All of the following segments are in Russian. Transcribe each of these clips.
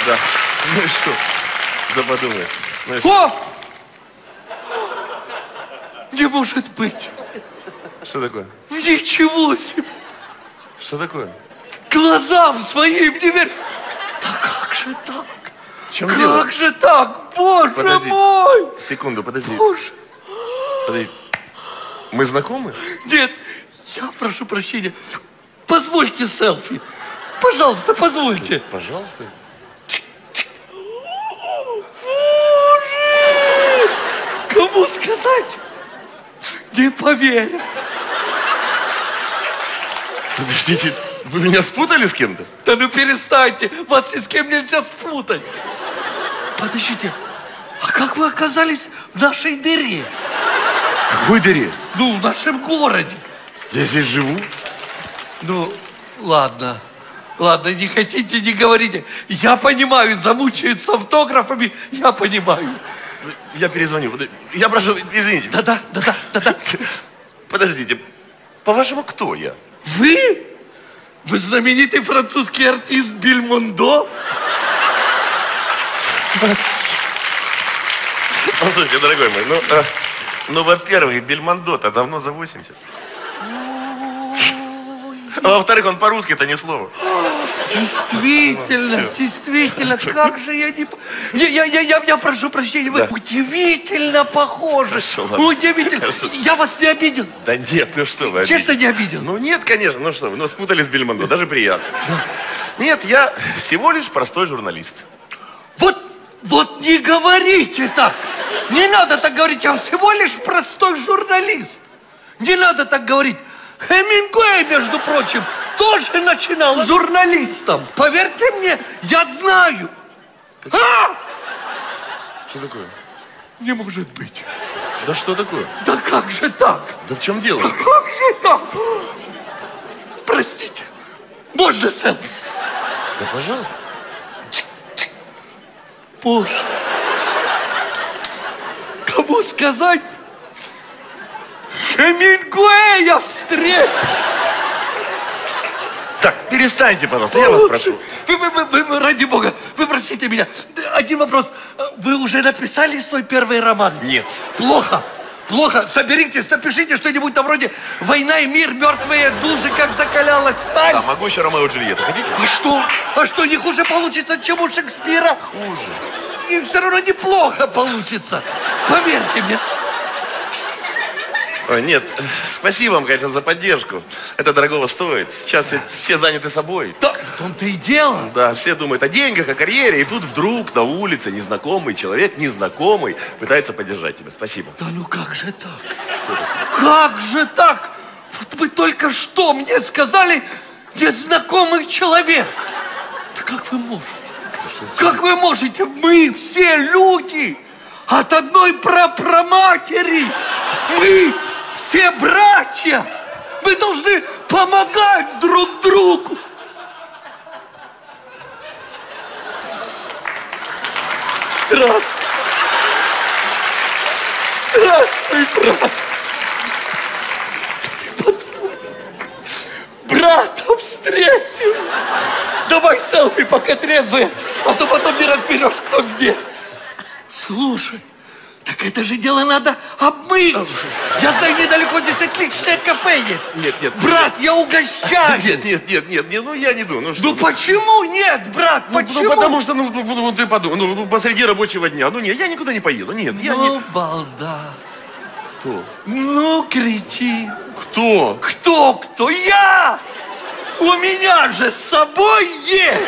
Да. Ну и что? Да подумай. Ну О! Не может быть. что такое? Ничего себе. Что такое? Глазам своим не верю. Да как же так? В чем дело? Как же так? Боже Подожди. мой! Секунду, подожди. Боже. Подожди. Мы знакомы? Нет, я прошу прощения. Позвольте селфи. Пожалуйста, позвольте. Пожалуйста. Боже! Кому сказать? Не поверю. Подождите, вы меня спутали с кем-то? Да ну перестаньте, вас ни с кем нельзя спутать. Подождите, а как вы оказались в нашей дыре? Какой дыре? Ну, в нашем городе. Я здесь живу. Ну, ладно. Ладно, не хотите, не говорите. Я понимаю, замучают с автографами, я понимаю. Я перезвоню. Я прошу, извините. Да-да. Подождите, по-вашему, кто я? Вы? Вы знаменитый французский артист Бельмондо? Послушайте, дорогой мой, ну, во-первых, Бельмондо-то давно за 80. А во-вторых, он по-русски-то ни слова. Действительно, действительно, как же я не... Я прошу прощения, вы удивительно похожи. Хорошо, ладно. Удивительно. Хорошо. Я вас не обидел. Да нет, ну что вы. Честно не обидел. Ну нет, конечно, ну что вы, ну спутали с Бельмондо, даже приятно. Нет, я всего лишь простой журналист. Вот не говорите так. Не надо так говорить, я всего лишь простой журналист. Не надо так говорить. Хемингуэй, между прочим, тоже начинал журналистом. Поверьте мне, я знаю. А! Что такое? Не может быть. Да что такое? Да как же так? Да в чем дело? Да как же так? Простите. Можно селфи? Да пожалуйста. Боже. Кому сказать? Хемингуэя встретил. Так, перестаньте, пожалуйста, я вас прошу. Вы, ради бога, вы простите меня. Один вопрос. Вы уже написали свой первый роман? Нет. Плохо. Плохо. Соберитесь, напишите что-нибудь там вроде «Война и мир, мертвые души, как закалялась сталь». Да, могу еще Ромео и Джульетту, хотите? А что? А что, не хуже получится, чем у Шекспира? Хуже. И все равно неплохо получится. Поверьте мне. Ой, нет, спасибо вам, конечно, за поддержку. Это дорогого стоит. Сейчас все заняты собой. Да, в том-то и дело. Да, все думают о деньгах, о карьере, и тут вдруг на улице незнакомый человек, незнакомый, пытается поддержать тебя. Спасибо. Да ну как же так? Как же так? Вот вы только что мне сказали незнакомый человек. Да как вы можете? Как вы можете? Мы все люди от одной прапраматери. Мы все братья. Мы должны помогать друг другу. Здравствуй. Здравствуй, брат. Ты подумай. Брата встретил. Давай селфи, пока трезвые, а то потом не разберешь, кто где. Слушай, так это же дело надо обмыть. Я знаю, недалеко здесь отличное кафе есть. Нет. Брат, я угощаю. Нет, ну я не думаю. Ну почему нет, брат, почему? Ну потому что, ты подумай, посреди рабочего дня, нет, я никуда не поеду, нет, я не... балда. Кто? Ну, кретин. Кто? Кто? Я! У меня же с собой есть!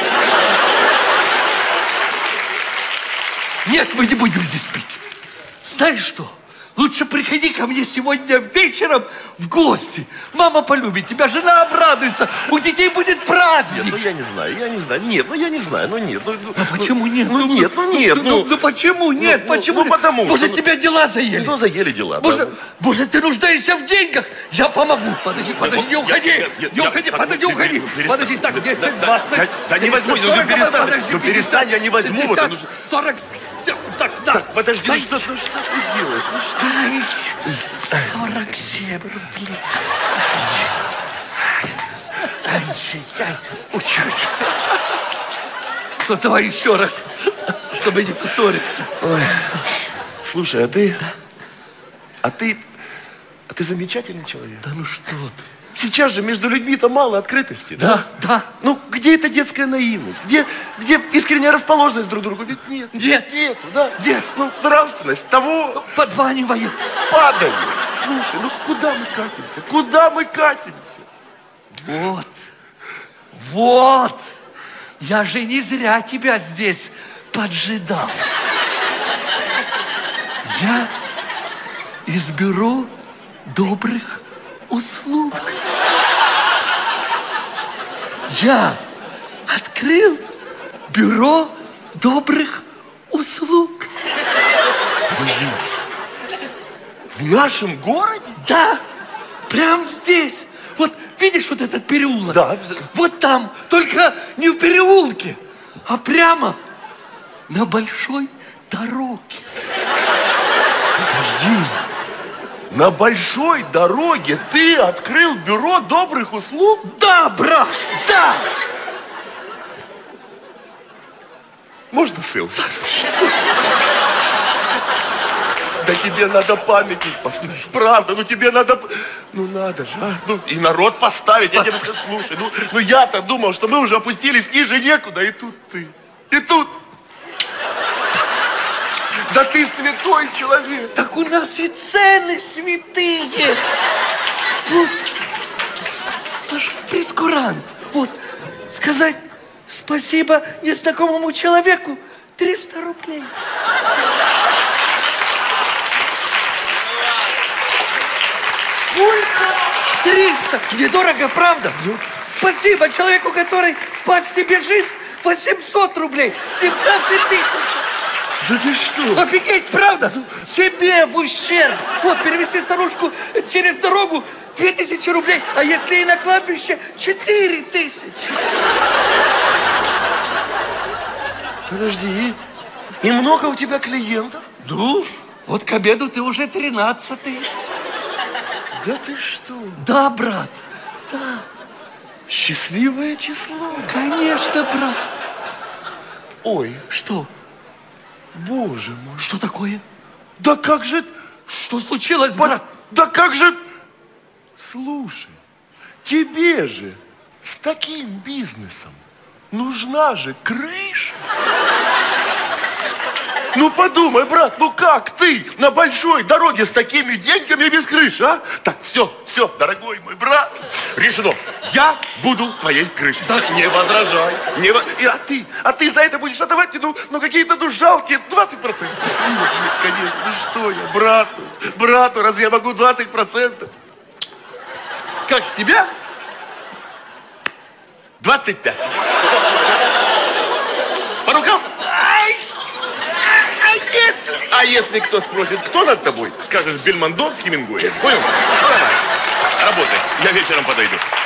Нет, мы не будем здесь пить. Знаешь что? Лучше приходи ко мне сегодня вечером в гости. Мама полюбит тебя, жена обрадуется. У детей будет праздник. Нет, я не знаю. Нет, я не знаю, нет. Почему нет? Нет. Почему нет? Почему? Потому Может, что... тебя дела заели? Ну, заели дела. Может, ты нуждаешься в деньгах? Я помогу. Подожди, не уходи. Подожди, уходи. Подожди, так, 10, 20. Да не возьму, перестань, я не возьму. 50, 40, так, подожди, что ты делаешь? 47 рублей. Ай-яй-яй. Ну, давай еще раз, чтобы не поссориться. Ой. Слушай, а ты... А ты замечательный человек. Да ну что ты. Сейчас же между людьми-то мало открытости. Да. Ну, где эта детская наивность? Где искренняя расположенность друг к другу? Ведь нет. Нету, да? Нет. Ну, нравственность того... Подванивает. Падали. Слушай, ну куда мы катимся? Куда мы катимся? Вот. Я же не зря тебя здесь поджидал. Я из бюро добрых услуг. Я открыл бюро добрых услуг. В нашем городе? Да, прям здесь. Вот видишь вот этот переулок? Да. Вот там, только не в переулке, а прямо на большой дороге. Подожди. На большой дороге ты открыл бюро добрых услуг? Да, брат, да. Можно ссылку? Да тебе надо памятник поставить. Правда, ну тебе надо... Ну надо же, а? Ну и народ поставить. Я тебе скажу, слушай, ну я-то думал, что мы уже опустились ниже некуда, и тут ты. И тут... Да ты святой человек. Так у нас и цены святые. Вот, наш прескурант. Вот, сказать спасибо незнакомому человеку 300 рублей. Сколько? 300. Недорого, правда? Спасибо человеку, который спас тебе жизнь, 800 рублей. 700 и 1000. Да ты что? Офигеть, правда? Себе в ущерб. Вот, перевести старушку через дорогу 2000 рублей, а если и на кладбище 4000. Подожди, и много у тебя клиентов? Ну, вот к обеду ты уже 13-й. Да ты что? Да, брат, да. Счастливое число. Конечно, брат. Ой, Что? боже мой. Что такое? Да как же... Что случилось, брат? Да как же... Слушай, тебе же с таким бизнесом нужна же крыша. Ну подумай, брат, ну как ты на большой дороге с такими деньгами без крыши, а? Так, все, дорогой мой брат, решено. Я буду твоей крышей. Так, не возражай. А ты за это будешь отдавать, ну какие-то, жалкие 20%. Нет, конечно, ну что я, брату, разве я могу 20%? Как с тебя? 25. По рукам? А если кто спросит, кто над тобой, скажешь Бельмондо с Хемингуэем. Понял? Давай, работай, я вечером подойду.